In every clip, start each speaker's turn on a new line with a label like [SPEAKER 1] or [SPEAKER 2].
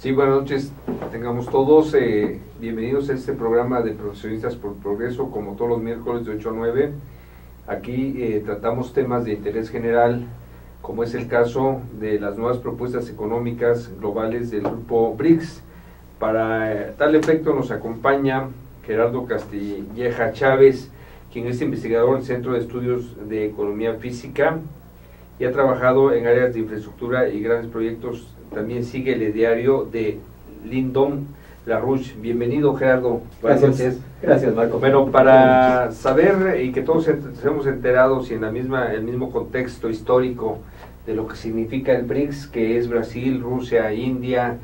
[SPEAKER 1] Sí, buenas noches, tengamos todos, bienvenidos a este programa de Profesionistas por Progreso, como todos los miércoles de 8 a 9. Aquí tratamos temas de interés general, como es el caso de las nuevas propuestas económicas globales del grupo BRICS. Para tal efecto nos acompaña Gerardo Castilleja Chávez, quien es investigador del Centro de Estudios de Economía Física y ha trabajado en áreas de infraestructura y grandes proyectos. También sigue el diario de Lyndon LaRouche. Bienvenido, Gerardo.
[SPEAKER 2] Buenas noches. Gracias, Marco.
[SPEAKER 1] Bueno, para saber y que todos estemos enterados y en el mismo contexto histórico de lo que significa el BRICS, que es Brasil, Rusia, India,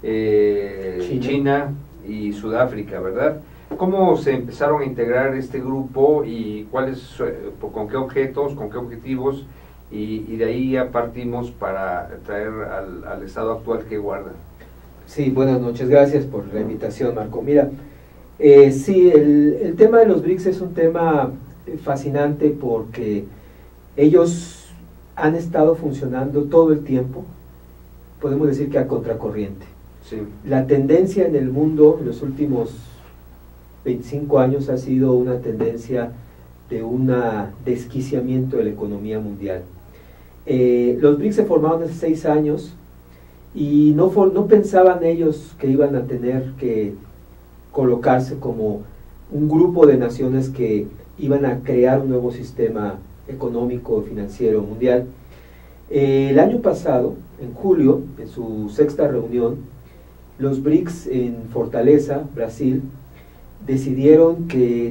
[SPEAKER 1] China y Sudáfrica, ¿verdad? ¿Cómo se empezaron a integrar este grupo y con qué objetos, con qué objetivos? Y de ahí ya partimos para traer al estado actual que guardan.
[SPEAKER 2] Sí, buenas noches, gracias por la invitación, Marco. Mira, sí, el tema de los BRICS es un tema fascinante porque ellos han estado funcionando todo el tiempo, podemos decir que a contracorriente.
[SPEAKER 1] Sí.
[SPEAKER 2] La tendencia en el mundo en los últimos 25 años ha sido una tendencia de un desquiciamiento de la economía mundial. Los BRICS se formaron hace 6 años y no pensaban ellos que iban a tener que colocarse como un grupo de naciones que iban a crear un nuevo sistema económico financiero mundial. El año pasado, en julio, en su 6ª reunión, los BRICS en Fortaleza, Brasil, decidieron que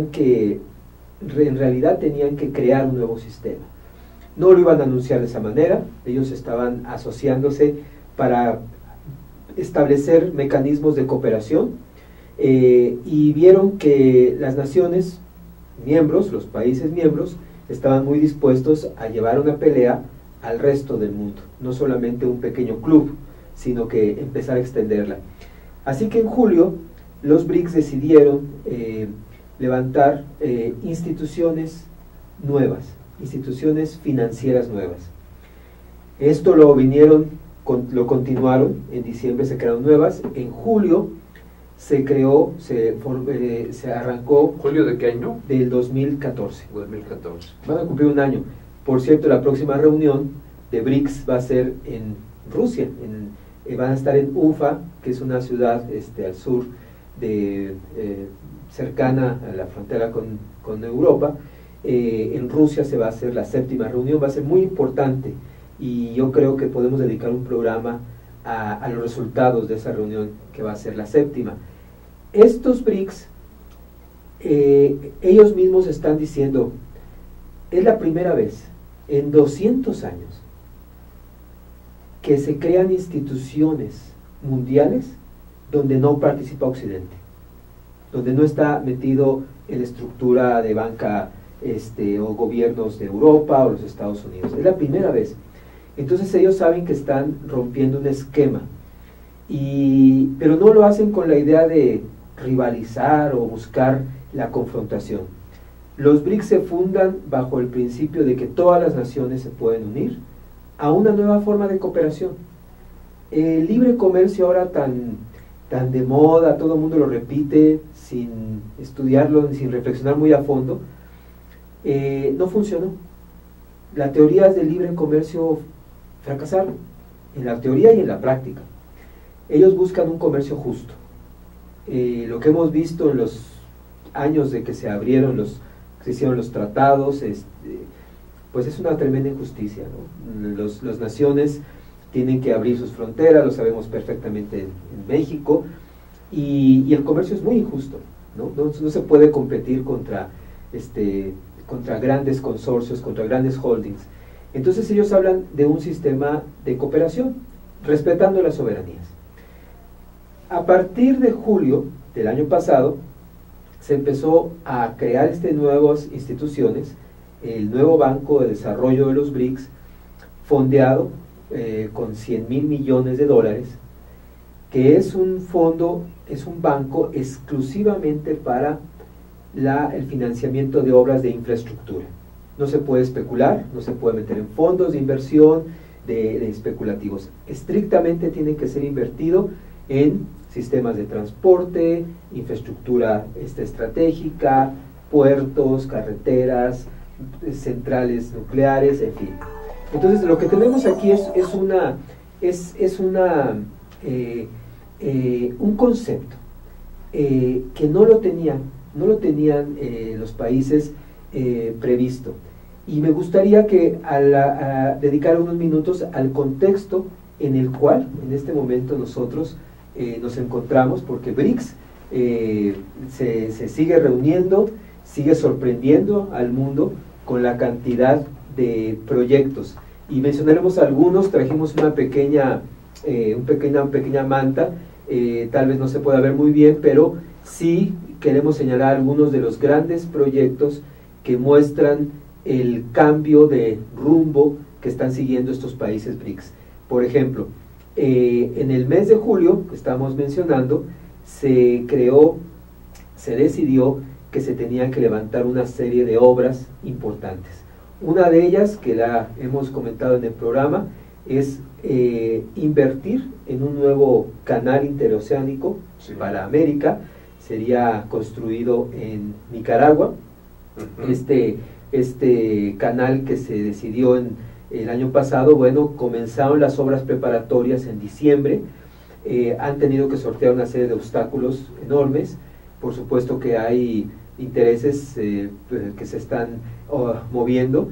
[SPEAKER 2] en realidad tenían que crear un nuevo sistema. No lo iban a anunciar de esa manera, ellos estaban asociándose para establecer mecanismos de cooperación y vieron que las naciones miembros, los países miembros, estaban muy dispuestos a llevar una pelea al resto del mundo, no solamente un pequeño club, sino que empezar a extenderla. Así que en julio los BRICS decidieron levantar instituciones nuevas, instituciones financieras nuevas. Esto lo continuaron, en diciembre se crearon nuevas, en julio se arrancó.
[SPEAKER 1] ¿Julio de qué año?
[SPEAKER 2] Del 2014.
[SPEAKER 1] 2014.
[SPEAKER 2] Van a cumplir un año. Por cierto, la próxima reunión de BRICS va a ser en Rusia, van a estar en Ufa, que es una ciudad al sur, cercana a la frontera con Europa. En Rusia se va a hacer la 7ª reunión, va a ser muy importante y yo creo que podemos dedicar un programa a los resultados de esa reunión que va a ser la 7ª. Estos BRICS, ellos mismos están diciendo, es la primera vez en 200 años que se crean instituciones mundiales donde no participa Occidente, donde no está metido en la estructura de banca o gobiernos de Europa o los Estados Unidos. Es la primera vez. Entonces ellos saben que están rompiendo un esquema, pero no lo hacen con la idea de rivalizar o buscar la confrontación. Los BRICS se fundan bajo el principio de que todas las naciones se pueden unir a una nueva forma de cooperación. El libre comercio ahora tan de moda, todo el mundo lo repite sin estudiarlo, sin reflexionar muy a fondo, no funcionó. Las teorías del libre comercio fracasaron, en la teoría y en la práctica. Ellos buscan un comercio justo. Lo que hemos visto en los años de que se hicieron los tratados, pues es una tremenda injusticia, ¿no? Las naciones tienen que abrir sus fronteras, lo sabemos perfectamente en México, y el comercio es muy injusto, ¿no? No se puede competir contra grandes consorcios, contra grandes holdings. Entonces ellos hablan de un sistema de cooperación, respetando las soberanías. A partir de julio del año pasado, se empezó a crear nuevas instituciones, el nuevo Banco de Desarrollo de los BRICS, fondeado con $100,000 millones, que es un banco exclusivamente para el financiamiento de obras de infraestructura. No se puede especular, no se puede meter en fondos de inversión, de especulativos. Estrictamente tiene que ser invertido en sistemas de transporte, infraestructura estratégica, puertos, carreteras, centrales nucleares, en fin. Entonces lo que tenemos aquí es un concepto que no lo tenían los países previsto. Y me gustaría que a dedicar unos minutos al contexto en el cual en este momento nosotros nos encontramos, porque BRICS se sigue reuniendo, sigue sorprendiendo al mundo con la cantidad de proyectos. Y mencionaremos algunos, trajimos una pequeña manta, tal vez no se pueda ver muy bien, pero sí queremos señalar algunos de los grandes proyectos que muestran el cambio de rumbo que están siguiendo estos países BRICS. Por ejemplo, en el mes de julio, que estamos mencionando, se decidió que se tenían que levantar una serie de obras importantes. Una de ellas, que la hemos comentado en el programa, es invertir en un nuevo canal interoceánico para América. Sería construido en Nicaragua. Este canal que se decidió el año pasado, bueno, comenzaron las obras preparatorias en diciembre. Han tenido que sortear una serie de obstáculos enormes. Por supuesto que hay intereses que se están moviendo.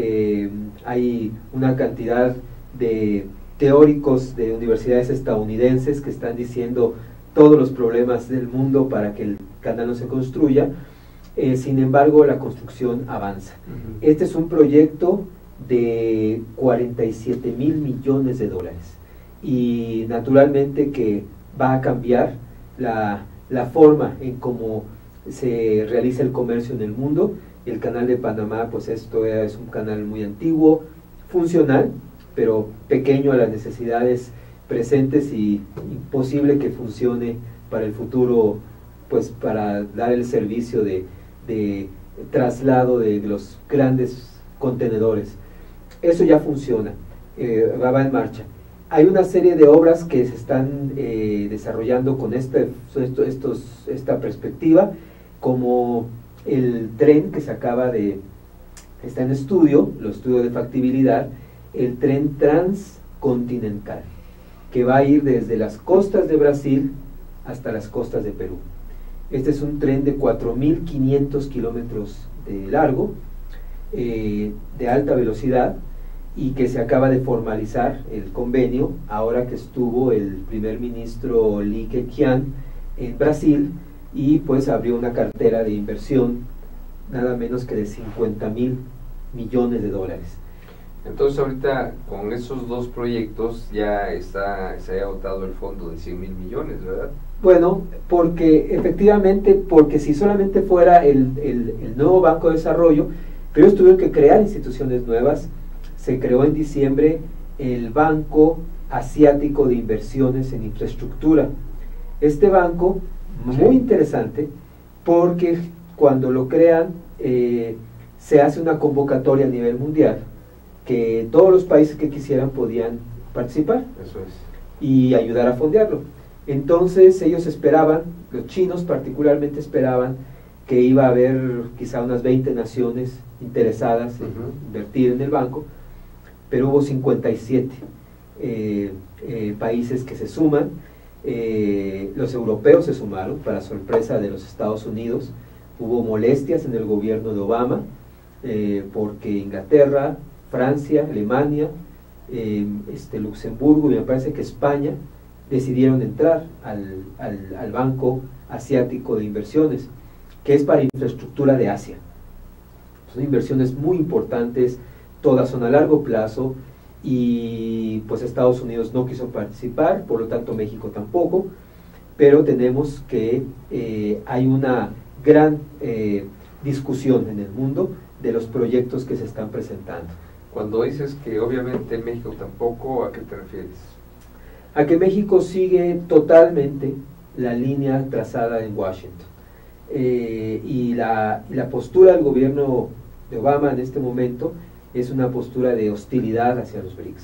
[SPEAKER 2] Hay una cantidad de teóricos de universidades estadounidenses que están diciendo todos los problemas del mundo para que el canal no se construya. Sin embargo, la construcción avanza. Este es un proyecto de 47,000 millones de dólares y naturalmente que va a cambiar la forma en cómo se realiza el comercio en el mundo. El canal de Panamá, pues esto es un canal muy antiguo, funcional, pero pequeño a las necesidades presentes y imposible que funcione para el futuro, pues para dar el servicio de traslado de los grandes contenedores. Eso ya funciona, va en marcha. Hay una serie de obras que se están desarrollando con esta perspectiva, como el tren que está en estudio, los estudios de factibilidad, el tren transcontinental, que va a ir desde las costas de Brasil hasta las costas de Perú. Este es un tren de 4,500 kilómetros de largo, de alta velocidad, y que se acaba de formalizar el convenio ahora que estuvo el primer ministro Lee Keqiang en Brasil, y pues abrió una cartera de inversión nada menos que de 50,000 millones de dólares.
[SPEAKER 1] Entonces ahorita con esos dos proyectos ya se ha agotado el fondo de 100,000 millones, ¿verdad?
[SPEAKER 2] Bueno, porque si solamente fuera el nuevo Banco de Desarrollo, pero ellos tuvieron que crear instituciones nuevas. Se creó en diciembre el Banco Asiático de Inversiones en Infraestructura. Este banco, muy interesante, porque cuando lo crean se hace una convocatoria a nivel mundial, que todos los países que quisieran podían participar.
[SPEAKER 1] Eso es.
[SPEAKER 2] Y ayudar a fondearlo. Entonces ellos esperaban, los chinos particularmente esperaban, que iba a haber quizá unas 20 naciones interesadas en invertir en el banco, pero hubo 57 países que se suman. Los europeos se sumaron, para sorpresa de los Estados Unidos. Hubo molestias en el gobierno de Obama, porque Inglaterra, Francia, Alemania, Luxemburgo y me parece que España decidieron entrar al Banco Asiático de Inversiones, que es para infraestructura de Asia. Son inversiones muy importantes, todas son a largo plazo, y pues Estados Unidos no quiso participar, por lo tanto México tampoco, pero tenemos que hay una gran discusión en el mundo de los proyectos que se están presentando.
[SPEAKER 1] Cuando dices que obviamente México tampoco, ¿a qué te refieres?
[SPEAKER 2] A que México sigue totalmente la línea trazada en Washington. Y la postura del gobierno de Obama en este momento es una postura de hostilidad hacia los BRICS.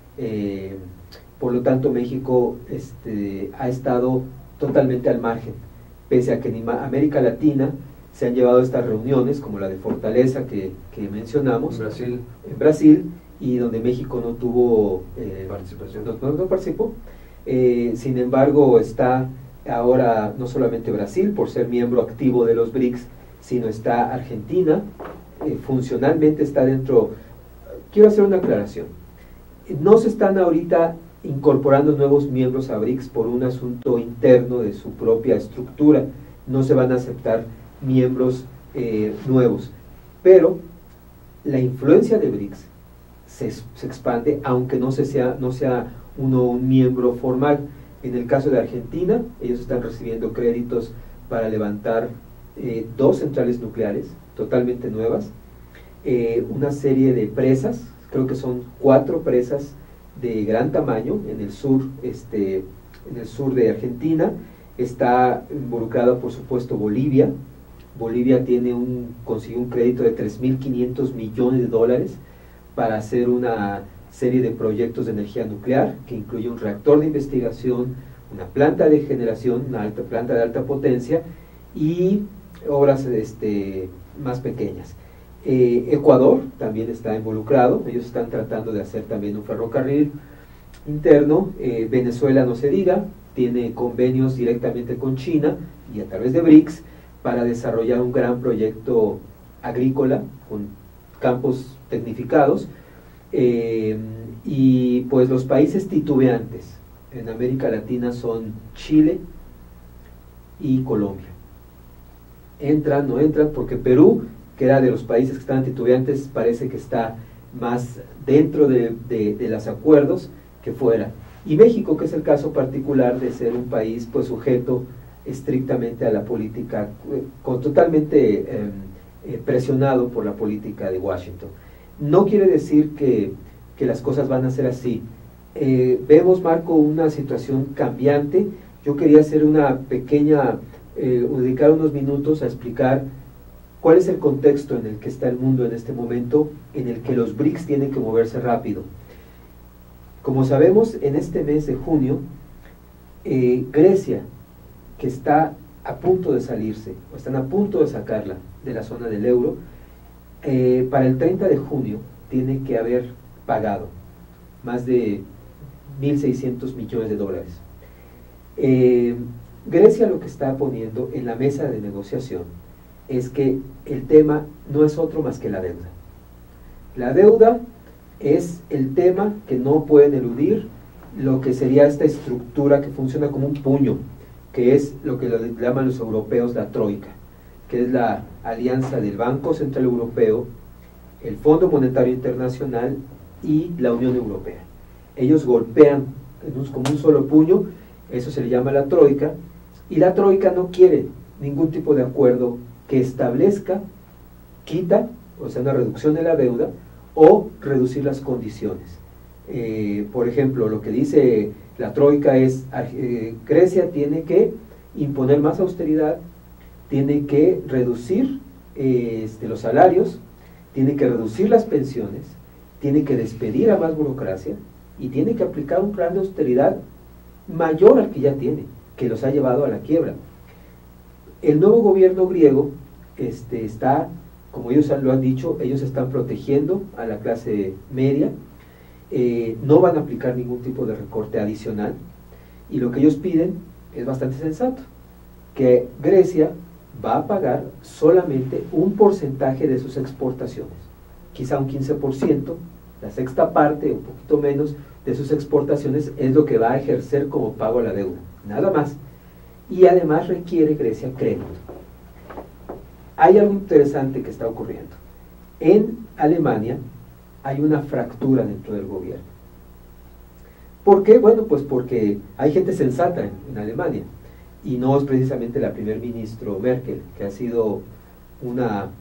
[SPEAKER 2] Por lo tanto, México ha estado totalmente al margen, pese a que en América Latina se han llevado estas reuniones, como la de Fortaleza que mencionamos,
[SPEAKER 1] Brasil.
[SPEAKER 2] en Brasil, y donde México no tuvo
[SPEAKER 1] Participación.
[SPEAKER 2] no participó. Sin embargo, está ahora no solamente Brasil, por ser miembro activo de los BRICS, sino está Argentina, funcionalmente está dentro. Quiero hacer una aclaración. No se están ahorita incorporando nuevos miembros a BRICS por un asunto interno de su propia estructura. No se van a aceptar miembros nuevos. Pero la influencia de BRICS se expande, aunque no sea uno un miembro formal. En el caso de Argentina, ellos están recibiendo créditos para levantar 2 centrales nucleares totalmente nuevas, una serie de presas, creo que son 4 presas de gran tamaño en el sur de Argentina. Está involucrada, por supuesto, Bolivia. Bolivia consiguió un crédito de 3.500 millones de dólares para hacer una serie de proyectos de energía nuclear, que incluye un reactor de investigación, una planta de generación, una planta de alta potencia y obras más pequeñas. Ecuador también está involucrado, ellos están tratando de hacer también un ferrocarril interno. Venezuela, no se diga, tiene convenios directamente con China y a través de BRICS para desarrollar un gran proyecto agrícola con campos tecnificados. Y pues los países titubeantes en América Latina son Chile y Colombia. Entran, no entran, porque Perú, que era de los países que estaban titubeantes, parece que está más dentro de los acuerdos que fuera. Y México, que es el caso particular de ser un país pues sujeto estrictamente a la política, totalmente presionado por la política de Washington. No quiere decir que las cosas van a ser así. Vemos, Marco, una situación cambiante. Yo quería hacer una pequeña, dedicar unos minutos a explicar cuál es el contexto en el que está el mundo en este momento, en el que los BRICS tienen que moverse rápido. Como sabemos, en este mes de junio, Grecia, que está a punto de salirse, o están a punto de sacarla de la zona del euro, para el 30 de junio tiene que haber pagado más de 1.600 millones de dólares. Grecia lo que está poniendo en la mesa de negociación es que el tema no es otro más que la deuda. La deuda es el tema que no pueden eludir, lo que sería esta estructura que funciona como un puño, que es lo que llaman los europeos la troika, que es la alianza del Banco Central Europeo, el Fondo Monetario Internacional y la Unión Europea. Ellos golpean como un solo puño, eso se le llama la troika, y la troika no quiere ningún tipo de acuerdo que establezca, o sea, una reducción de la deuda, o reducir las condiciones. Por ejemplo, lo que dice la troika es, Grecia tiene que imponer más austeridad, tiene que reducir los salarios, tiene que reducir las pensiones, tiene que despedir a más burocracia y tiene que aplicar un plan de austeridad mayor al que ya tiene, que los ha llevado a la quiebra. El nuevo gobierno griego está, como ellos lo han dicho, ellos están protegiendo a la clase media, no van a aplicar ningún tipo de recorte adicional, y lo que ellos piden es bastante sensato, que Grecia va a pagar solamente un porcentaje de sus exportaciones, quizá un 15%, la sexta parte, un poquito menos, de sus exportaciones es lo que va a ejercer como pago a la deuda, nada más. Y además requiere Grecia crédito. Hay algo interesante que está ocurriendo. En Alemania hay una fractura dentro del gobierno. ¿Por qué? Bueno, pues porque hay gente sensata en Alemania, y no es precisamente la primer ministro Merkel, que ha sido una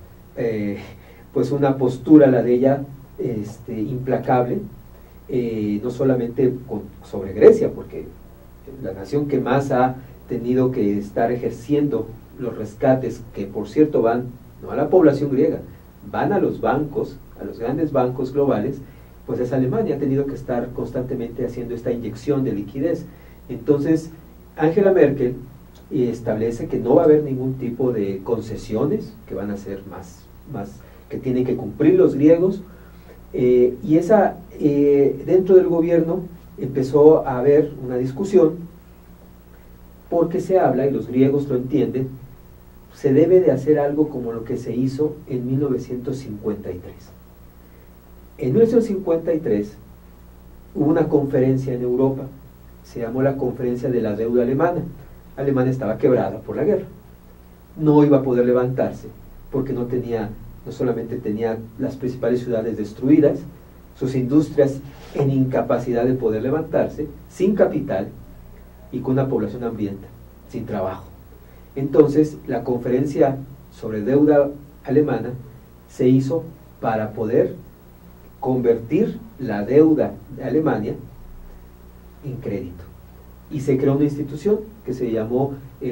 [SPEAKER 2] postura, la de ella, implacable, no solamente sobre Grecia, porque la nación que más ha tenido que estar ejerciendo los rescates, que por cierto van, no a la población griega, van a los bancos, a los grandes bancos globales, pues es Alemania, ha tenido que estar constantemente haciendo esta inyección de liquidez. Entonces, Angela Merkel establece que no va a haber ningún tipo de concesiones, que van a ser más que tienen que cumplir los griegos, y dentro del gobierno empezó a haber una discusión, porque se habla, y los griegos lo entienden, se debe de hacer algo como lo que se hizo en 1953. En 1953 hubo una conferencia en Europa, se llamó la Conferencia de la Deuda Alemana. Alemania estaba quebrada por la guerra, no iba a poder levantarse, porque no solamente tenía las principales ciudades destruidas, sus industrias en incapacidad de poder levantarse, sin capital y con una población hambrienta, sin trabajo. Entonces, la conferencia sobre deuda alemana se hizo para poder convertir la deuda de Alemania en crédito. Y se creó una institución que se llamó se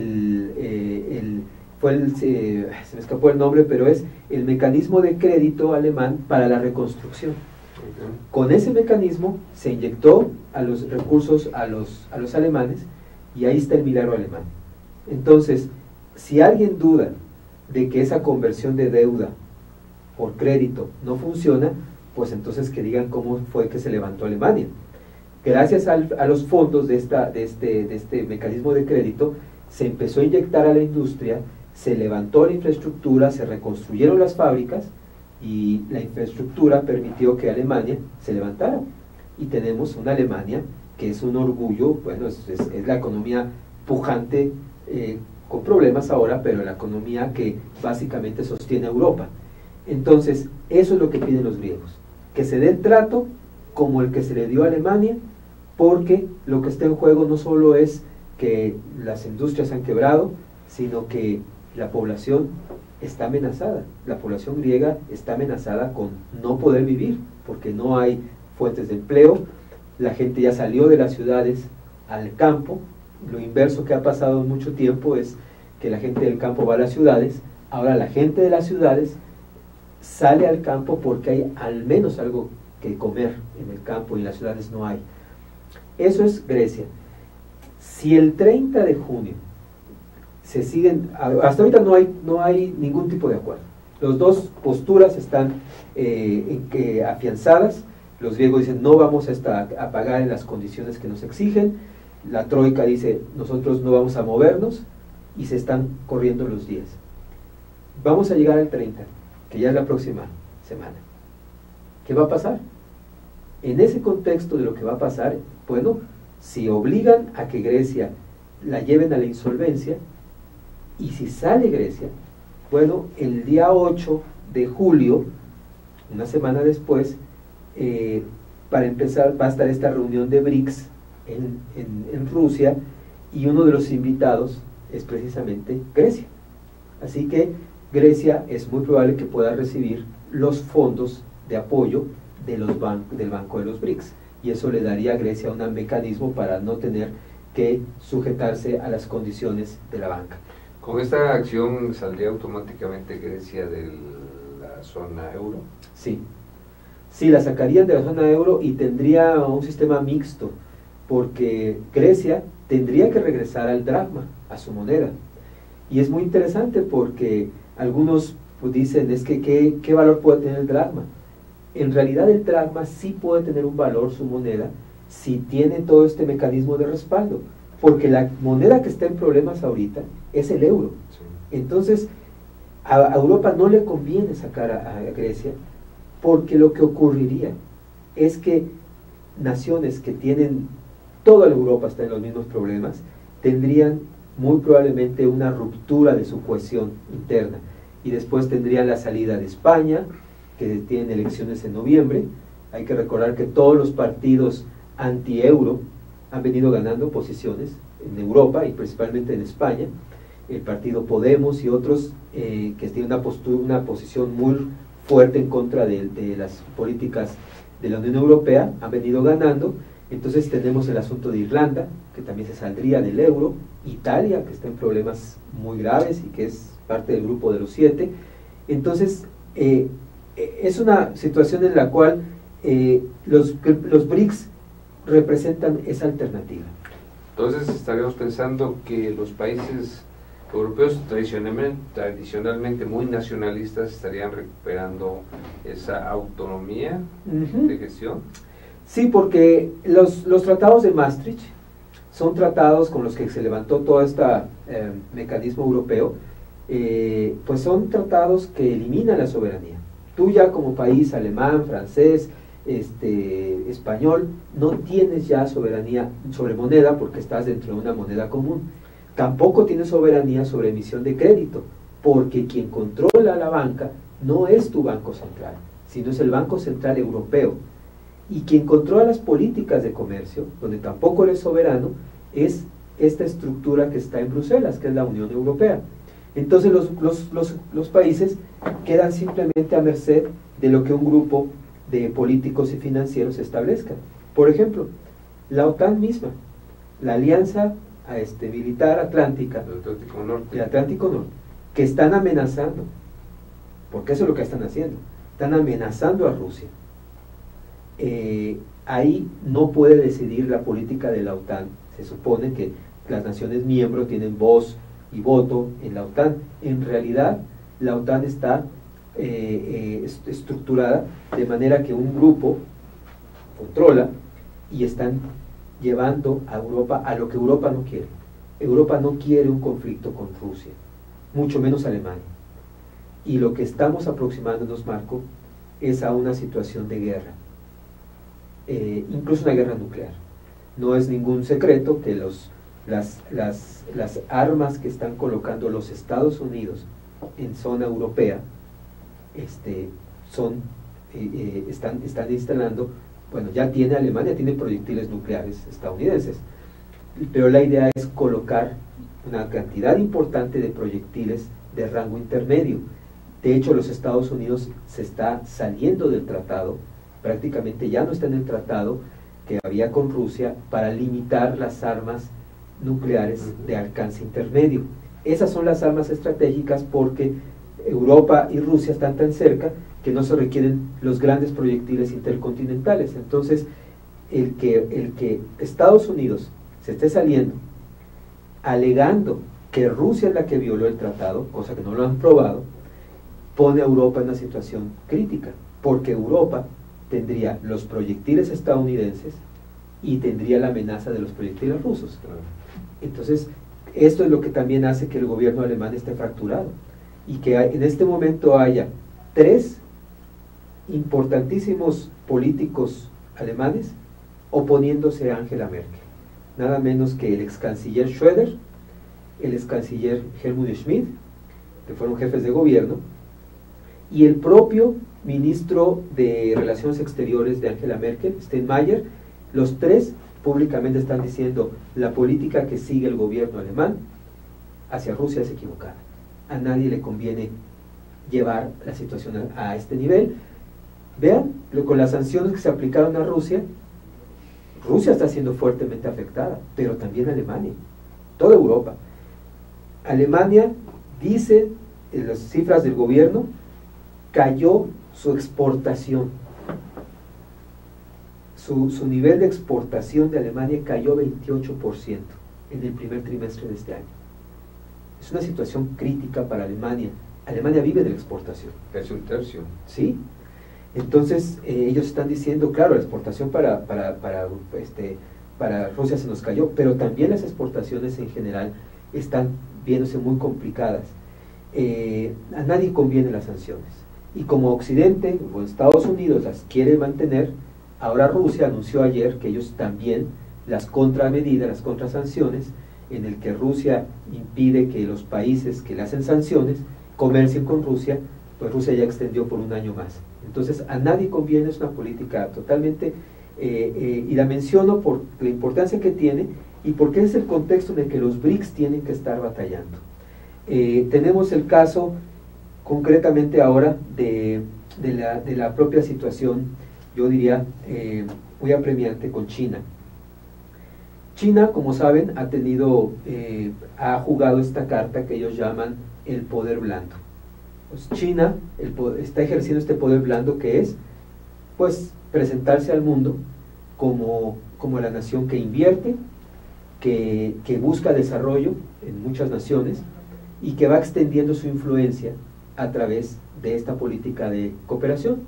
[SPEAKER 2] me escapó el nombre, pero es el Mecanismo de Crédito Alemán para la Reconstrucción. Con ese mecanismo se inyectó a los recursos a los alemanes, y ahí está el milagro alemán. Entonces, si alguien duda de que esa conversión de deuda por crédito no funciona, pues entonces que digan cómo fue que se levantó Alemania. Gracias a los fondos de este mecanismo de crédito, se empezó a inyectar a la industria, se levantó la infraestructura, se reconstruyeron las fábricas, y la infraestructura permitió que Alemania se levantara. Y tenemos una Alemania que es un orgullo, bueno, es la economía pujante, con problemas ahora, pero la economía que básicamente sostiene a Europa. Entonces, eso es lo que piden los griegos, que se dé el trato como el que se le dio a Alemania, porque lo que está en juego no solo es que las industrias han quebrado, sino que la población está amenazada. La población griega está amenazada con no poder vivir, porque no hay fuentes de empleo, la gente ya salió de las ciudades al campo. Lo inverso que ha pasado en mucho tiempo es que la gente del campo va a las ciudades. Ahora la gente de las ciudades sale al campo porque hay al menos algo que comer en el campo, y en las ciudades no hay. Eso es Grecia. Si el 30 de junio se siguen, hasta ahorita no hay ningún tipo de acuerdo. Las dos posturas están afianzadas. Los griegos dicen no vamos a pagar en las condiciones que nos exigen. La troika dice nosotros no vamos a movernos, y se están corriendo los días. Vamos a llegar al 30, que ya es la próxima semana. ¿Qué va a pasar? En ese contexto de lo que va a pasar, bueno, si obligan a que Grecia la lleven a la insolvencia, y si sale Grecia, bueno, el día 8 de julio, una semana después, para empezar va a estar esta reunión de BRICS en Rusia, y uno de los invitados es precisamente Grecia. Así que Grecia es muy probable que pueda recibir los fondos de apoyo del Banco de los BRICS, y eso le daría a Grecia un mecanismo para no tener que sujetarse a las condiciones de la banca.
[SPEAKER 1] ¿Con esta acción saldría automáticamente Grecia de la zona euro?
[SPEAKER 2] Sí, la sacarían de la zona euro, y tendría un sistema mixto, porque Grecia tendría que regresar al dracma, a su moneda. Y es muy interesante porque algunos pues dicen, es que ¿qué valor puede tener el dracma? En realidad el dracma sí puede tener un valor, su moneda, si tiene todo este mecanismo de respaldo, porque la moneda que está en problemas ahorita es el euro. Sí. Entonces a Europa no le conviene sacar a Grecia, porque lo que ocurriría es que naciones que tienen, toda la Europa está en los mismos problemas, tendrían muy probablemente una ruptura de su cohesión interna, y después tendrían la salida de España, que tienen elecciones en noviembre. Hay que recordar que todos los partidos anti-euro han venido ganando posiciones en Europa, y principalmente en España. El partido Podemos y otros que tienen una posición muy fuerte en contra de las políticas de la Unión Europea han venido ganando. Entonces tenemos el asunto de Irlanda, que también se saldría del euro, Italia, que está en problemas muy graves y que es parte del grupo de los 7. Entonces es una situación en la cual los BRICS representan esa alternativa.
[SPEAKER 1] Entonces estaríamos pensando que los países europeos tradicionalmente muy nacionalistas estarían recuperando esa autonomía de gestión.
[SPEAKER 2] Sí, porque los tratados de Maastricht son tratados con los que se levantó todo este mecanismo europeo, pues son tratados que eliminan la soberanía. Tú ya como país alemán, francés, español, no tienes ya soberanía sobre moneda porque estás dentro de una moneda común. Tampoco tienes soberanía sobre emisión de crédito, porque quien controla la banca no es tu Banco Central, sino es el Banco Central Europeo. Y quien controla las políticas de comercio, donde tampoco eres soberano, es esta estructura que está en Bruselas, que es la Unión Europea. Entonces los países quedan simplemente a merced de lo que un grupo de políticos y financieros establezcan. Por ejemplo, la OTAN misma, la Alianza Militar Atlántica, el Atlántico Norte, que están amenazando, porque eso es lo que están haciendo, están amenazando a Rusia. Ahí no puede decidir la política de la OTAN. Se supone que las naciones miembros tienen voz y voto en la OTAN. En realidad, la OTAN está estructurada de manera que un grupo controla y están llevando a Europa a lo que Europa no quiere. Europa no quiere un conflicto con Rusia, mucho menos Alemania. Y lo que estamos aproximándonos, Marco, es a una situación de guerra, incluso una guerra nuclear. No es ningún secreto que las armas que están colocando los Estados Unidos en zona europea están instalando, bueno, ya tiene Alemania, tiene proyectiles nucleares estadounidenses, pero la idea es colocar una cantidad importante de proyectiles de rango intermedio. De hecho, los Estados Unidos se está saliendo del tratado, prácticamente ya no está en el tratado que había con Rusia para limitar las armas nucleares de alcance intermedio. Esas son las armas estratégicas porque Europa y Rusia están tan cerca que no se requieren los grandes proyectiles intercontinentales. Entonces, el que Estados Unidos se esté saliendo alegando que Rusia es la que violó el tratado, cosa que no lo han probado, pone a Europa en una situación crítica, porque Europa tendría los proyectiles estadounidenses y tendría la amenaza de los proyectiles rusos. Entonces, esto es lo que también hace que el gobierno alemán esté fracturado y que en este momento haya 3 importantísimos políticos alemanes oponiéndose a Angela Merkel. Nada menos que el ex canciller Schröder, el ex canciller Helmut Schmidt, que fueron jefes de gobierno, y el propio ministro de Relaciones Exteriores de Angela Merkel, Steinmeier. Los 3 públicamente están diciendo la política que sigue el gobierno alemán hacia Rusia es equivocada. A nadie le conviene llevar la situación a este nivel. Vean, con las sanciones que se aplicaron a Rusia, Rusia está siendo fuertemente afectada, pero también Alemania, toda Europa. Alemania, dice en las cifras del gobierno, cayó su exportación. Su nivel de exportación de Alemania cayó 28% en el primer trimestre de este año. Es una situación crítica para Alemania. Alemania vive de la exportación.
[SPEAKER 1] Casi un tercio.
[SPEAKER 2] Sí. Entonces, ellos están diciendo, claro, la exportación para Rusia se nos cayó, pero también las exportaciones en general están viéndose muy complicadas. A nadie conviene las sanciones. Y como Occidente, o Estados Unidos, las quiere mantener, ahora Rusia anunció ayer que ellos también las contramedidas, las contrasanciones, en el que Rusia impide que los países que le hacen sanciones comercien con Rusia, pues Rusia ya extendió por un año más. Entonces a nadie conviene, es una política totalmente, y la menciono por la importancia que tiene y porque es el contexto en el que los BRICS tienen que estar batallando. Tenemos el caso concretamente ahora de la propia situación, yo diría, muy apremiante con China. China, como saben, ha jugado esta carta que ellos llaman el poder blando. Pues China está ejerciendo este poder blando que es pues presentarse al mundo como la nación que invierte, que busca desarrollo en muchas naciones y que va extendiendo su influencia a través de esta política de cooperación.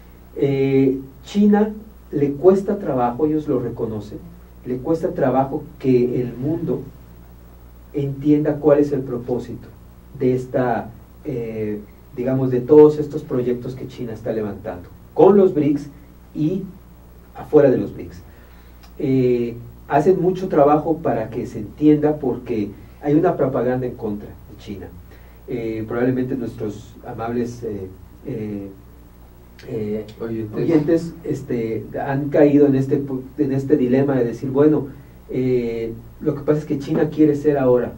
[SPEAKER 2] China le cuesta trabajo, ellos lo reconocen, le cuesta trabajo que el mundo entienda cuál es el propósito de esta, digamos, de todos estos proyectos que China está levantando, con los BRICS y afuera de los BRICS. Hacen mucho trabajo para que se entienda, porque hay una propaganda en contra de China. Probablemente nuestros amables oyentes han caído en este dilema de decir, bueno, lo que pasa es que China quiere ser ahora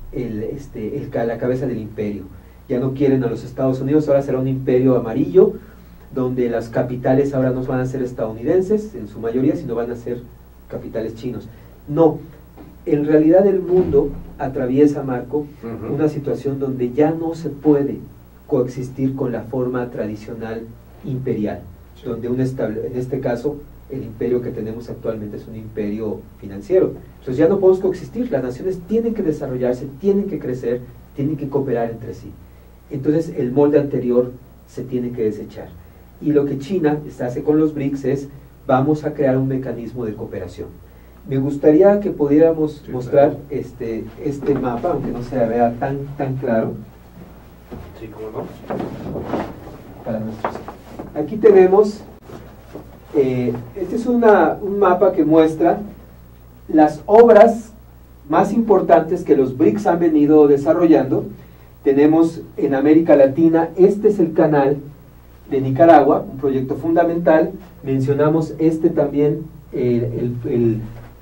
[SPEAKER 2] la cabeza del imperio. Ya no quieren a los Estados Unidos, ahora será un imperio amarillo, donde las capitales ahora no van a ser estadounidenses en su mayoría, sino van a ser capitales chinos. No, en realidad el mundo atraviesa, Marco, una situación donde ya no se puede coexistir con la forma tradicional imperial, donde en este caso el imperio que tenemos actualmente es un imperio financiero. Entonces ya no podemos coexistir, las naciones tienen que desarrollarse, tienen que crecer, tienen que cooperar entre sí. Entonces el molde anterior se tiene que desechar. Y lo que China hace con los BRICS es, vamos a crear un mecanismo de cooperación. Me gustaría que pudiéramos mostrar este mapa, aunque no se vea tan claro.
[SPEAKER 1] Sí, ¿cómo no?
[SPEAKER 2] Para nuestros. Aquí tenemos, este es un mapa que muestra las obras más importantes que los BRICS han venido desarrollando. Tenemos en América Latina, este es el canal de Nicaragua, un proyecto fundamental. Mencionamos también, el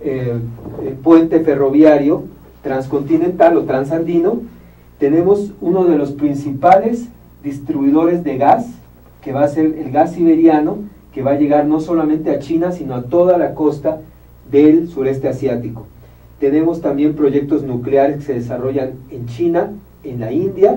[SPEAKER 2] puente ferroviario transcontinental o transandino. Tenemos uno de los principales distribuidores de gas, que va a ser el gas siberiano, que va a llegar no solamente a China, sino a toda la costa del sureste asiático. Tenemos también proyectos nucleares que se desarrollan en China, en la India.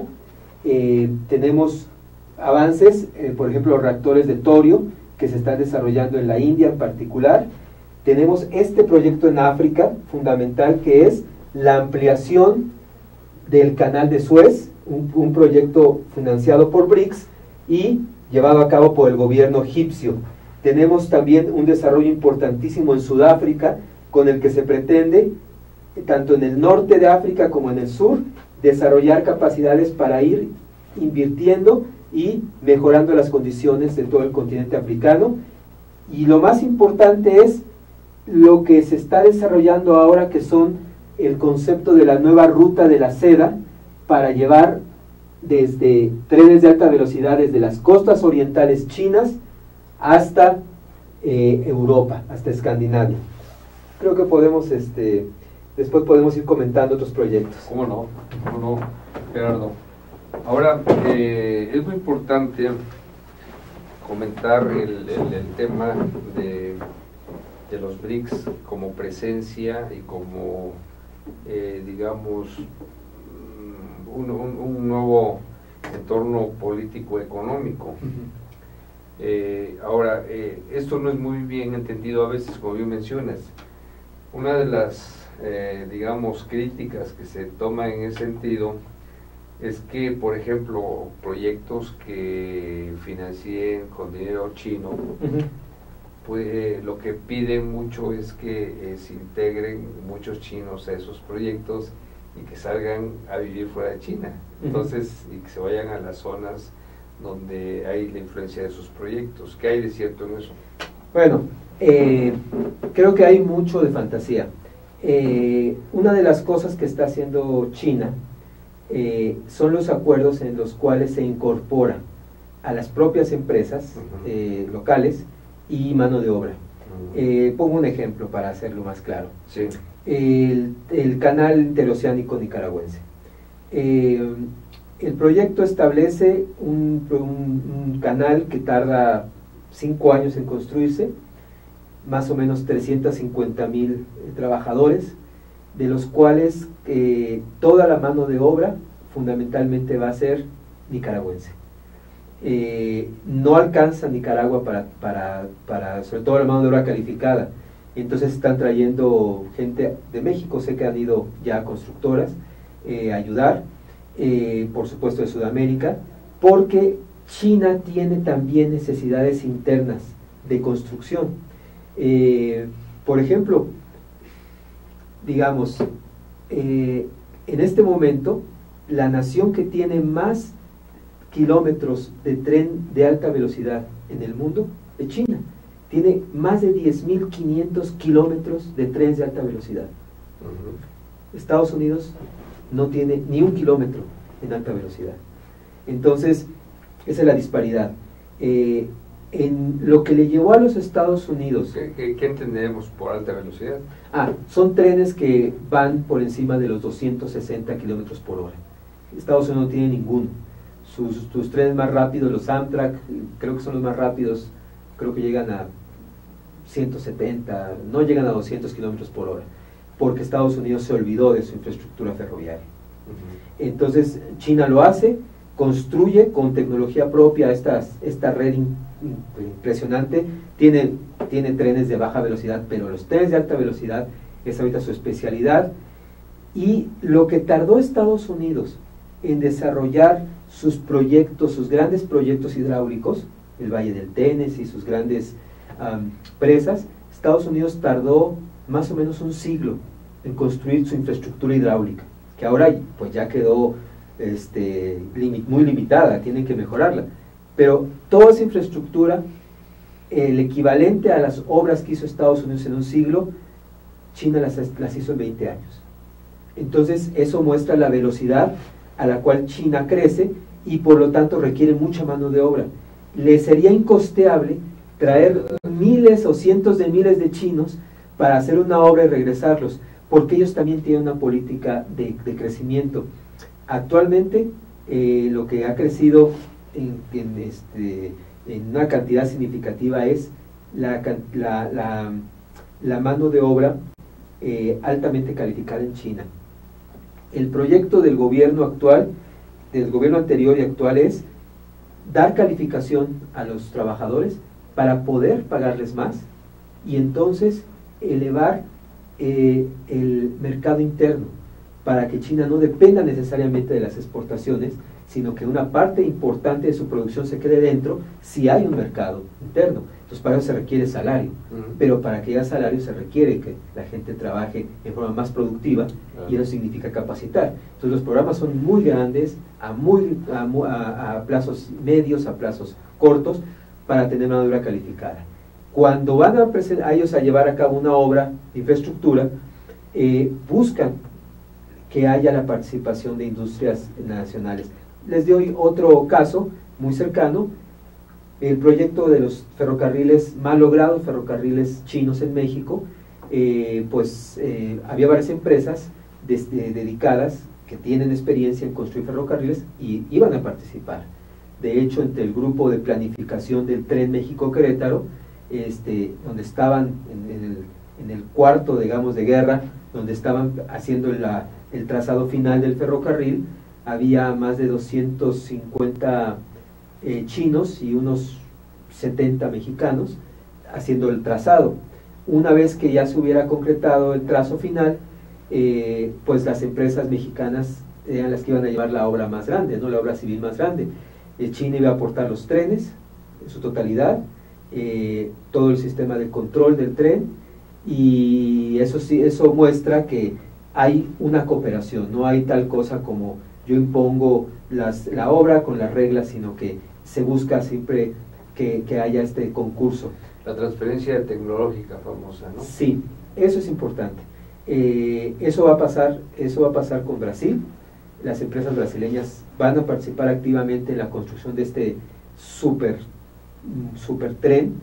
[SPEAKER 2] Tenemos avances, por ejemplo, los reactores de torio, que se están desarrollando en la India en particular. Tenemos este proyecto en África, fundamental, que es la ampliación del canal de Suez, un proyecto financiado por BRICS y llevado a cabo por el gobierno egipcio. Tenemos también un desarrollo importantísimo en Sudáfrica, con el que se pretende, tanto en el norte de África como en el sur, desarrollar capacidades para ir invirtiendo y mejorando las condiciones de todo el continente africano. Y lo más importante es lo que se está desarrollando ahora, que son el concepto de la nueva ruta de la seda, para llevar desde trenes de alta velocidad desde las costas orientales chinas hasta Europa, hasta Escandinavia. Creo que podemos, después podemos ir comentando otros proyectos.
[SPEAKER 1] ¿Cómo no, Gerardo? Ahora, es muy importante comentar el tema de los BRICS como presencia y como, digamos, un nuevo entorno político-económico. Ahora, esto no es muy bien entendido a veces, como bien mencionas. Una de las, digamos, críticas que se toma en ese sentido es que, por ejemplo, proyectos que financien con dinero chino, pues lo que piden mucho es que se integren muchos chinos a esos proyectos y que salgan a vivir fuera de China. Entonces, y que se vayan a las zonas donde hay la influencia de sus proyectos. ¿Qué hay de cierto en eso?
[SPEAKER 2] Bueno, creo que hay mucho de fantasía. Una de las cosas que está haciendo China son los acuerdos en los cuales se incorpora a las propias empresas locales y mano de obra. Pongo un ejemplo para hacerlo más claro.
[SPEAKER 1] Sí.
[SPEAKER 2] El canal interoceánico nicaragüense. El proyecto establece un canal que tarda 5 años en construirse, más o menos 350,000 trabajadores, de los cuales toda la mano de obra fundamentalmente va a ser nicaragüense. no alcanza Nicaragua para sobre todo la mano de obra calificada. Entonces están trayendo gente de México, sé que han ido ya constructoras a ayudar, por supuesto de Sudamérica, porque China tiene también necesidades internas de construcción. Por ejemplo, digamos, en este momento, la nación que tiene más kilómetros de tren de alta velocidad en el mundo es China. Tiene más de 10.500 kilómetros de trenes de alta velocidad. Estados Unidos no tiene ni 1 kilómetro en alta velocidad. Entonces, esa es la disparidad. En lo que le llevó a los Estados Unidos...
[SPEAKER 1] ¿Qué entendemos por alta velocidad?
[SPEAKER 2] Son trenes que van por encima de los 260 kilómetros por hora. Estados Unidos no tiene ninguno. Sus trenes más rápidos, los Amtrak, creo que son los más rápidos, creo que llegan a 170, no llegan a 200 kilómetros por hora, porque Estados Unidos se olvidó de su infraestructura ferroviaria. Entonces, China lo hace, construye con tecnología propia esta red impresionante, tiene trenes de baja velocidad, pero los trenes de alta velocidad es ahorita su especialidad, y lo que tardó Estados Unidos en desarrollar sus proyectos, sus grandes proyectos hidráulicos, el Valle del Tennessee y sus grandes presas, Estados Unidos tardó más o menos un siglo en construir su infraestructura hidráulica, que ahora pues ya quedó muy limitada, tienen que mejorarla, pero toda esa infraestructura, el equivalente a las obras que hizo Estados Unidos en un siglo, China las hizo en 20 años. Entonces eso muestra la velocidad a la cual China crece y por lo tanto requiere mucha mano de obra. Le sería incosteable traer miles o cientos de miles de chinos para hacer una obra y regresarlos, porque ellos también tienen una política de crecimiento. Actualmente lo que ha crecido en una cantidad significativa es la mano de obra altamente calificada en China. El proyecto del gobierno actual, del gobierno anterior y actual, es dar calificación a los trabajadores para poder pagarles más y entonces elevar el mercado interno, para que China no dependa necesariamente de las exportaciones, sino que una parte importante de su producción se quede dentro si hay un mercado interno. Entonces para eso se requiere salario, pero para que haya salario se requiere que la gente trabaje en forma más productiva, y eso significa capacitar. Entonces los programas son muy grandes, a plazos medios, a plazos cortos, para tener mano de obra calificada. Cuando van a ellos a llevar a cabo una obra de infraestructura, buscan que haya la participación de industrias nacionales. Les doy otro caso muy cercano, el proyecto de los ferrocarriles mal logrados, ferrocarriles chinos en México. Había varias empresas dedicadas que tienen experiencia en construir ferrocarriles y iban a participar. De hecho, entre el grupo de planificación del tren México-Querétaro, donde estaban en el cuarto, digamos, de guerra, donde estaban haciendo el trazado final del ferrocarril, había más de 250 chinos y unos 70 mexicanos haciendo el trazado. Una vez que ya se hubiera concretado el trazo final, pues las empresas mexicanas eran las que iban a llevar la obra más grande, ¿no? La obra civil más grande. China iba a aportar los trenes en su totalidad, todo el sistema de control del tren, y eso muestra que hay una cooperación, no hay tal cosa como yo impongo la obra con las reglas, sino que se busca siempre que haya este concurso.
[SPEAKER 1] La transferencia tecnológica famosa, ¿no? Sí,
[SPEAKER 2] eso es importante. Eso va a pasar con Brasil. Las empresas brasileñas van a participar activamente en la construcción de este super tren,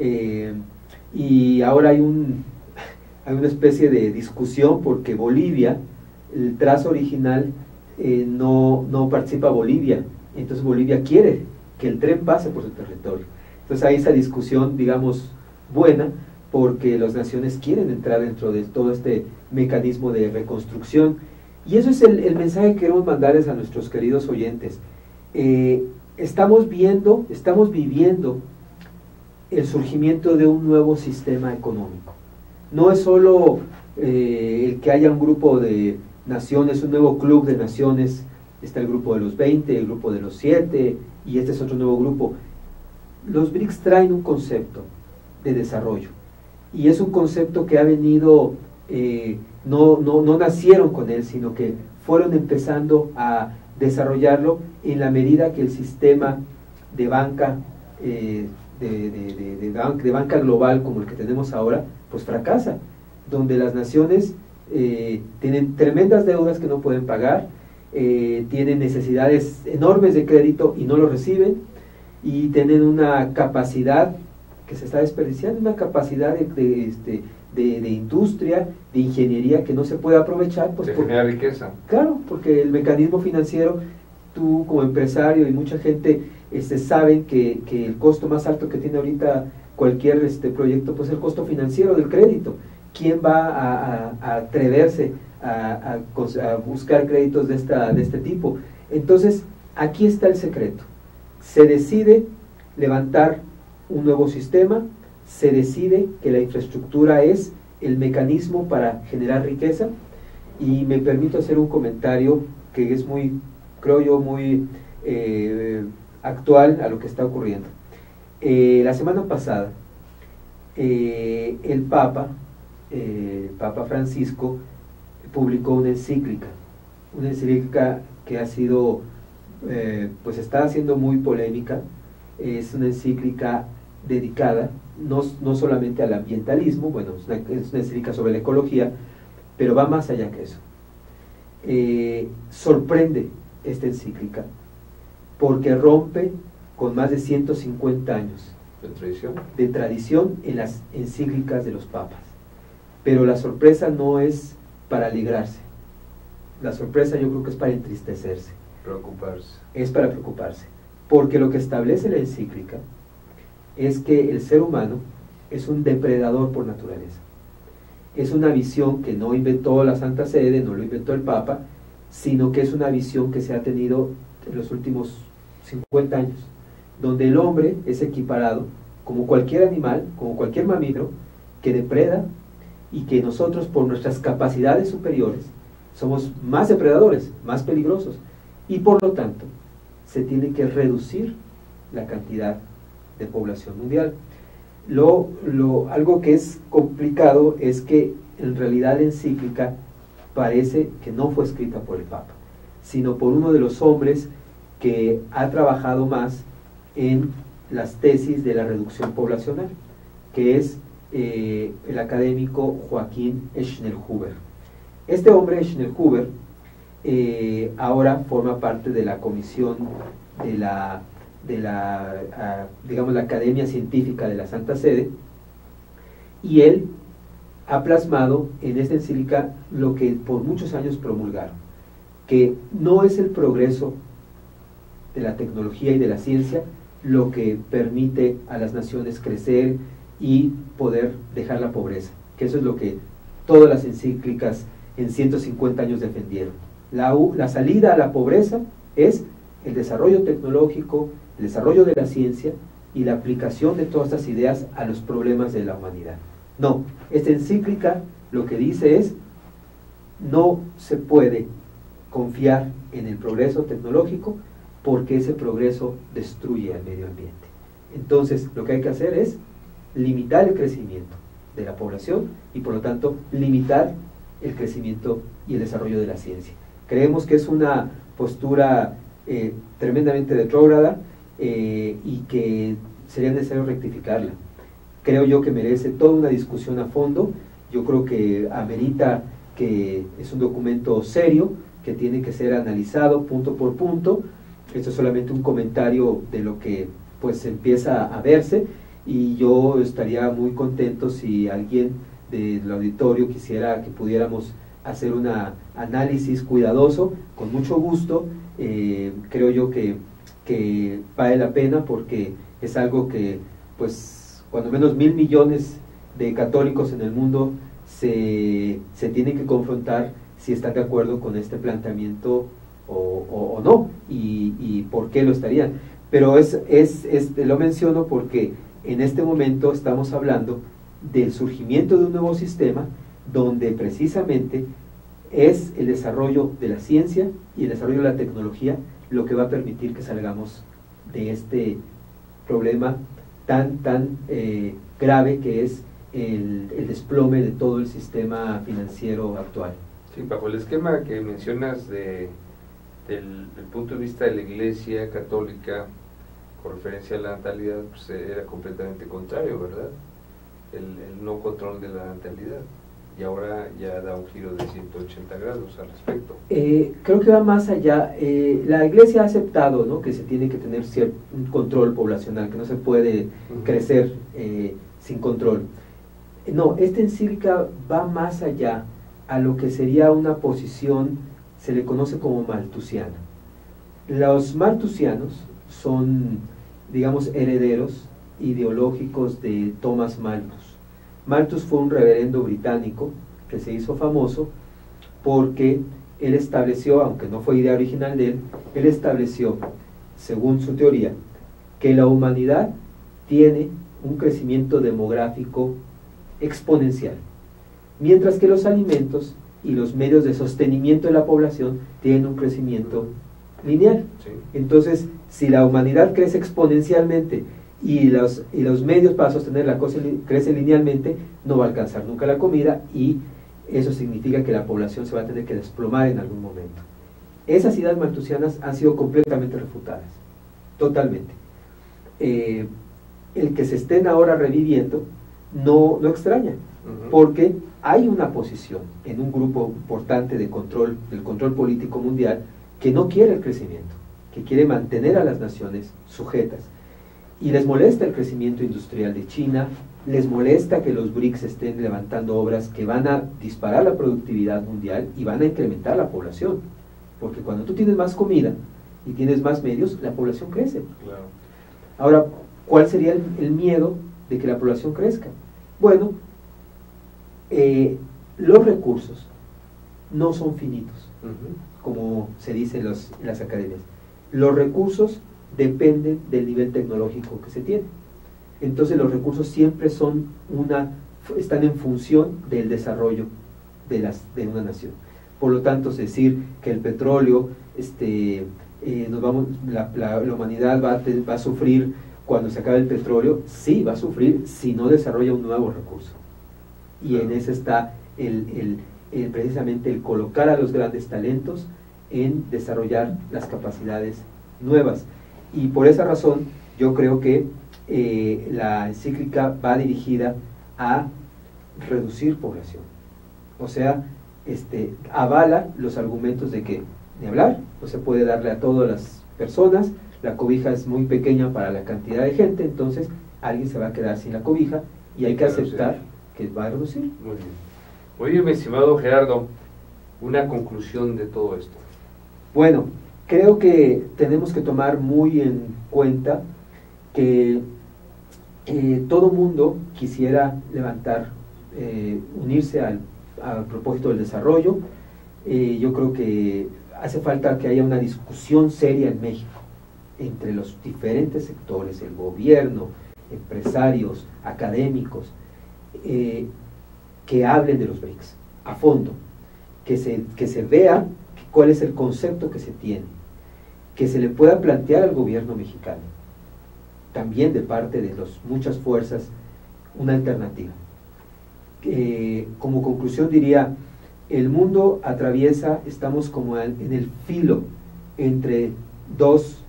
[SPEAKER 2] y ahora hay una especie de discusión porque Bolivia, el trazo original, no participa Bolivia, entonces Bolivia quiere que el tren pase por su territorio. Entonces hay esa discusión, digamos, buena, porque las naciones quieren entrar dentro de todo este mecanismo de reconstrucción, y eso es el mensaje que queremos mandarles a nuestros queridos oyentes. estamos viviendo el surgimiento de un nuevo sistema económico. No es solo el que haya un grupo de naciones, un nuevo club de naciones, está el grupo de los 20, el grupo de los 7, y este es otro nuevo grupo. Los BRICS traen un concepto de desarrollo, y es un concepto que ha venido, no nacieron con él, sino que fueron empezando a desarrollarlo en la medida que el sistema de banca, de banca global como el que tenemos ahora, pues fracasa, donde las naciones tienen tremendas deudas que no pueden pagar, tienen necesidades enormes de crédito y no lo reciben, y tienen una capacidad que se está desperdiciando, una capacidad de industria, de ingeniería que no se puede aprovechar. Pues,
[SPEAKER 1] de generar riqueza.
[SPEAKER 2] Claro, porque el mecanismo financiero, tú como empresario y mucha gente saben que el costo más alto que tiene ahorita cualquier proyecto, pues el costo financiero del crédito. ¿Quién va a atreverse a buscar créditos de este tipo? Entonces, aquí está el secreto. Se decide levantar un nuevo sistema, se decide que la infraestructura es el mecanismo para generar riqueza, y me permito hacer un comentario que es muy, creo yo, muy actual a lo que está ocurriendo. La semana pasada, el Papa Francisco publicó una encíclica que ha sido, pues está siendo muy polémica. Es una encíclica dedicada no solamente al ambientalismo, bueno, es una encíclica sobre la ecología, pero va más allá que eso. Sorprende esta encíclica porque rompe con más de 150 años de tradición en las encíclicas de los papas. Pero la sorpresa no es para alegrarse, la sorpresa yo creo que es para entristecerse.
[SPEAKER 1] Preocuparse.
[SPEAKER 2] Es para preocuparse, porque lo que establece la encíclica es que el ser humano es un depredador por naturaleza. Es una visión que no inventó la Santa Sede, no lo inventó el Papa, sino que es una visión que se ha tenido en los últimos 50 años, donde el hombre es equiparado como cualquier animal, como cualquier mamífero, que depreda, y que nosotros, por nuestras capacidades superiores, somos más depredadores, más peligrosos, y por lo tanto se tiene que reducir la cantidad de población mundial. Algo que es complicado es que en realidad la encíclica parece que no fue escrita por el Papa, sino por uno de los hombres que ha trabajado más en las tesis de la reducción poblacional, que es el académico Joaquín Schnellhuber. Este hombre, Schnellhuber, ahora forma parte de la comisión digamos, la Academia Científica de la Santa Sede, y él ha plasmado en esta encíclica lo que por muchos años promulgaron, que no es el progreso de la tecnología y de la ciencia lo que permite a las naciones crecer y poder dejar la pobreza, que eso es lo que todas las encíclicas en 150 años defendieron. La salida a la pobreza es el desarrollo tecnológico, el desarrollo de la ciencia y la aplicación de todas estas ideas a los problemas de la humanidad. No, esta encíclica lo que dice es: no se puede confiar en el progreso tecnológico porque ese progreso destruye al medio ambiente. Entonces, lo que hay que hacer es limitar el crecimiento de la población y, por lo tanto, limitar el crecimiento y el desarrollo de la ciencia. Creemos que es una postura tremendamente retrógrada y que sería necesario rectificarla. Creo yo que merece toda una discusión a fondo. Yo creo que amerita, que es un documento serio que tiene que ser analizado punto por punto. Esto es solamente un comentario de lo que pues empieza a verse, y yo estaría muy contento si alguien del auditorio quisiera que pudiéramos hacer un análisis cuidadoso, con mucho gusto. Creo yo que vale la pena, porque es algo que, pues, cuando menos 1.000 millones de católicos en el mundo se tienen que confrontar si están de acuerdo con este planteamiento o no, y por qué lo estarían. Pero lo menciono porque en este momento estamos hablando del surgimiento de un nuevo sistema donde precisamente es el desarrollo de la ciencia y el desarrollo de la tecnología lo que va a permitir que salgamos de este problema tan grave que es el desplome de todo el sistema financiero actual.
[SPEAKER 1] Sí, bajo el esquema que mencionas del punto de vista de la Iglesia Católica con referencia a la natalidad, pues era completamente contrario, ¿verdad? El no control de la natalidad, y ahora ya da un giro de 180 grados al respecto.
[SPEAKER 2] Creo que va más allá. La Iglesia ha aceptado, ¿no?, que se tiene que tener un control poblacional, que no se puede crecer sin control. No, esta encíclica va más allá a lo que sería una posición, se le conoce como malthusiana. Los malthusianos son, digamos, herederos ideológicos de Thomas Malthus. Malthus fue un reverendo británico que se hizo famoso porque él estableció, aunque no fue idea original de él, él estableció, según su teoría, que la humanidad tiene un crecimiento demográfico exponencial, mientras que los alimentos y los medios de sostenimiento de la población tienen un crecimiento lineal.
[SPEAKER 1] Sí.
[SPEAKER 2] Entonces, si la humanidad crece exponencialmente y los medios para sostener la cosa crecen linealmente, no va a alcanzar nunca la comida, y eso significa que la población se va a tener que desplomar en algún momento. Esas ideas malthusianas han sido completamente refutadas, totalmente. El que se estén ahora reviviendo no extraña, porque hay una posición en un grupo importante del control político mundial que no quiere el crecimiento, que quiere mantener a las naciones sujetas, y les molesta el crecimiento industrial de China, les molesta que los BRICS estén levantando obras que van a disparar la productividad mundial y van a incrementar la población, porque cuando tú tienes más comida y tienes más medios, la población crece.
[SPEAKER 1] Claro.
[SPEAKER 2] Ahora, ¿cuál sería el miedo de que la población crezca? Bueno, los recursos no son finitos, como se dice en las academias. Los recursos dependen del nivel tecnológico que se tiene. Entonces los recursos siempre están en función del desarrollo de una nación. Por lo tanto, es decir que el petróleo, la humanidad va a sufrir cuando se acabe el petróleo, sí va a sufrir si no desarrolla un nuevo recurso. Y en eso está precisamente el colocar a los grandes talentos en desarrollar las capacidades nuevas. Y por esa razón yo creo que la encíclica va dirigida a reducir población. O sea, avala los argumentos de que, ni hablar, no se puede darle a todas las personas, la cobija es muy pequeña para la cantidad de gente, entonces alguien se va a quedar sin la cobija y hay que aceptar que va a reducir.
[SPEAKER 1] Muy bien. Muy bien, mi estimado Gerardo, una conclusión de todo esto.
[SPEAKER 2] Bueno, creo que tenemos que tomar muy en cuenta que todo mundo quisiera unirse al propósito del desarrollo. Yo creo que hace falta que haya una discusión seria en México entre los diferentes sectores, el gobierno, empresarios, académicos, que hablen de los BRICS a fondo, que se vea cuál es el concepto que se tiene, que se le pueda plantear al gobierno mexicano, también de parte de las muchas fuerzas, una alternativa. Como conclusión diría, el mundo estamos como en el filo entre dos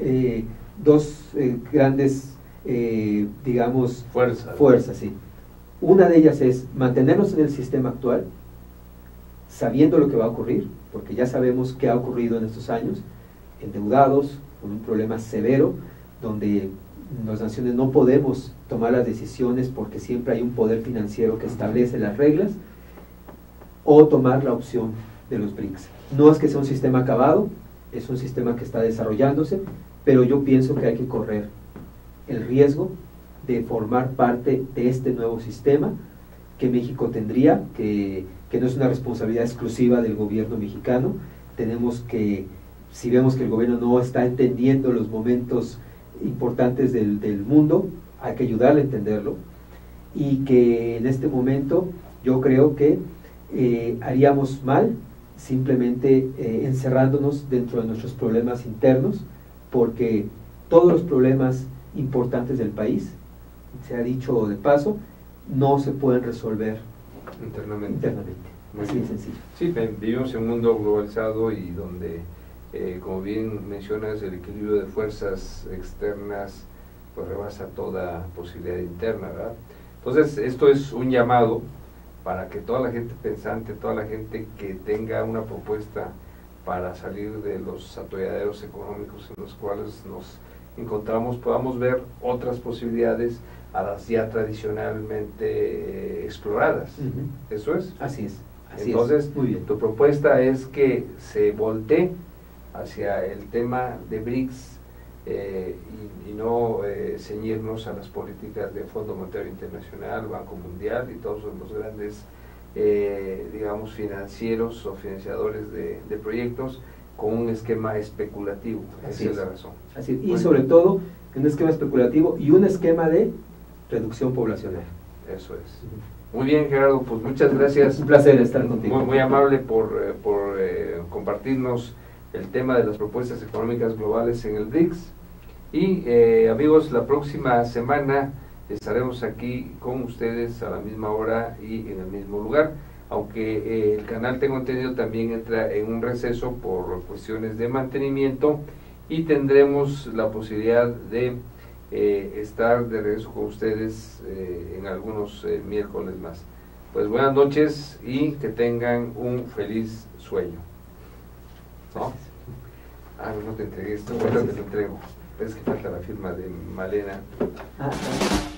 [SPEAKER 2] grandes, digamos, fuerzas, sí. Una de ellas es mantenernos en el sistema actual, sabiendo lo que va a ocurrir, porque ya sabemos qué ha ocurrido en estos años, endeudados, con un problema severo, donde las naciones no podemos tomar las decisiones porque siempre hay un poder financiero que establece las reglas, o tomar la opción de los BRICS. No es que sea un sistema acabado, es un sistema que está desarrollándose, pero yo pienso que hay que correr el riesgo de formar parte de este nuevo sistema que México tendría, que no es una responsabilidad exclusiva del gobierno mexicano. Tenemos que, si vemos que el gobierno no está entendiendo los momentos importantes del mundo, hay que ayudarle a entenderlo, y que en este momento yo creo que haríamos mal simplemente encerrándonos dentro de nuestros problemas internos, porque todos los problemas importantes del país, se ha dicho de paso, no se pueden resolver internamente. Así de sencillo.
[SPEAKER 1] Sí, vivimos en un mundo globalizado y donde, como bien mencionas, el equilibrio de fuerzas externas pues rebasa toda posibilidad interna, ¿verdad? Entonces, esto es un llamado para que toda la gente pensante, toda la gente que tenga una propuesta para salir de los atolladeros económicos en los cuales nos encontramos, podamos ver otras posibilidades a las ya tradicionalmente exploradas. ¿Eso es?
[SPEAKER 2] Así es.
[SPEAKER 1] Entonces,
[SPEAKER 2] muy bien.
[SPEAKER 1] Tu propuesta es que se voltee hacia el tema de BRICS y no ceñirnos a las políticas de Fondo Monetario Internacional, Banco Mundial y todos los grandes, digamos, financieros o financiadores de proyectos con un esquema especulativo. Esa es la razón.
[SPEAKER 2] Así es. Y sobre todo, un esquema especulativo y un esquema de reducción poblacional.
[SPEAKER 1] Eso es. Muy bien, Gerardo, pues muchas gracias.
[SPEAKER 2] Un placer estar contigo.
[SPEAKER 1] Muy amable por compartirnos el tema de las propuestas económicas globales en el BRICS. Y amigos, la próxima semana estaremos aquí con ustedes a la misma hora y en el mismo lugar, aunque el canal, tengo entendido, también entra en un receso por cuestiones de mantenimiento, y tendremos la posibilidad de estar de regreso con ustedes en algunos miércoles más. Pues buenas noches y que tengan un feliz sueño. ¿No? No te entregué esto, ahora te lo entrego. Es que falta la firma de Malena.